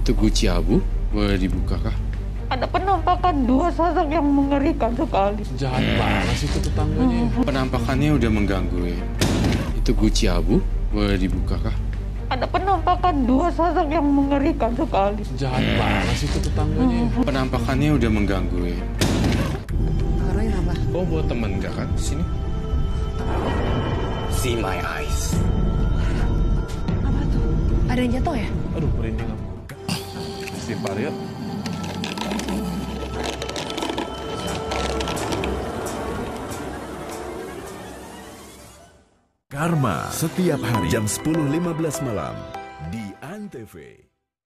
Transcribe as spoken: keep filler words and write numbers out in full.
Itu guci abu, boleh dibuka kah? Ada penampakan dua sosok yang mengerikan sekali. Jahat banget sih itu tetangganya. Penampakannya udah mengganggu ya. Itu guci abu, boleh dibuka kah? Ada penampakan dua sosok yang mengerikan sekali. Jahat banget sih itu tetangganya. Penampakannya udah mengganggu ya. Kak Roy kenapa? Oh, buat temen gak kan di sini? See my eyes. Apa tuh? Ada yang jatuh ya? Aduh, merinding aku. Istighfar yuk. Karma setiap hari jam sepuluh lima belas malam di Antv.